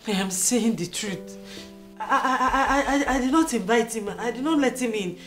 I am saying the truth. I did not invite him. I did not let him in.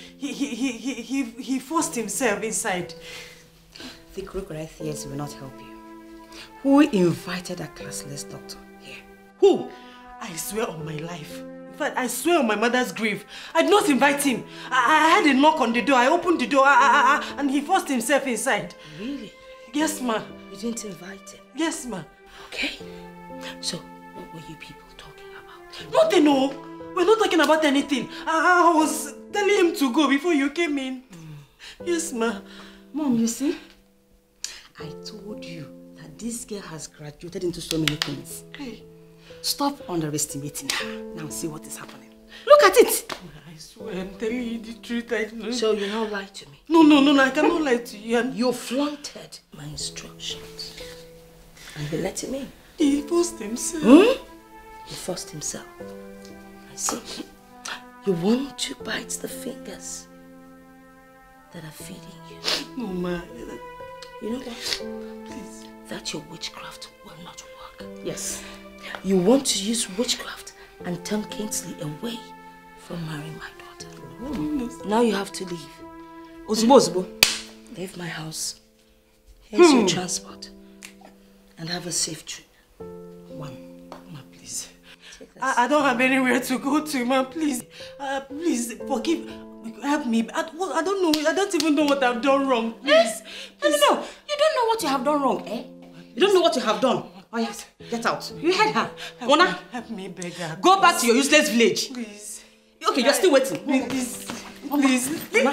He forced himself inside. The crocodile theories will not help you. Who invited that classless doctor here? Who? I swear on my life. In fact, I swear on my mother's grave. I did not invite him. I had a knock on the door. I opened the door and he forced himself inside. Really? Yes, ma. You didn't invite him? Yes, ma. Okay. So, what were you people talking about? Nothing, no. We're not talking about anything. I was telling him to go before you came in. Yes, ma. Mom, you see? I told you that this girl has graduated into so many things. Hey. Stop underestimating her. Now see what is happening. Look at it. I swear, I'm telling you the truth. I know. So you not lie to me? No, I cannot lie to you. You flaunted my instructions. And you let him in. He forced himself. He forced himself. I see. You want to bite the fingers that are feeding you. No, ma. You know what? Please. That your witchcraft will not work. Yes. You want to use witchcraft and turn Kingsley away from marrying my daughter. Now you have to leave. Ozubo. Leave my house. Here's your transport. And have a safe trip. One. Ma, please. I don't have anywhere to go to, ma. Please. Please, forgive. Help me. I don't know. I don't even know what I've done wrong. Please. No. You don't know what you have done wrong, eh? You don't know what you have done. Oh yes, get out. You heard her. Mona, help me, beg her. Go back to your useless village. Please. Okay, you're still waiting. Please. Mama.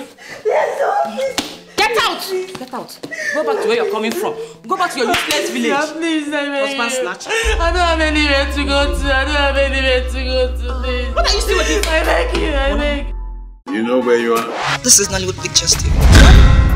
Get out. Get out. Go back to where you're coming from. Go back to your useless village. Yeah, please, husband snatch. I don't have anywhere to go to. Please. What are you still waiting for? I beg you. You know where you are? This is Nollywood Pictures TV.